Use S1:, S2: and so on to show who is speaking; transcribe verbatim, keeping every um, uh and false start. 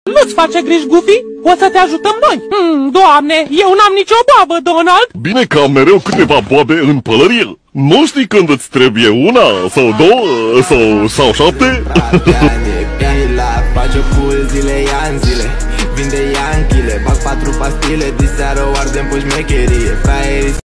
S1: Nu-ți face griji, Goofy? O să te ajutăm noi. Hmm, Doamne, eu n-am nicio boabă, Donald.
S2: Bine că am mereu câteva boabe în pălărie. Nu știi când îți trebuie una, sau două, sau, sau șapte?
S3: Face o full zile, ia în zile. Vinde Ianchile, bag patru pastile, diseară o ardem pe șmecherie.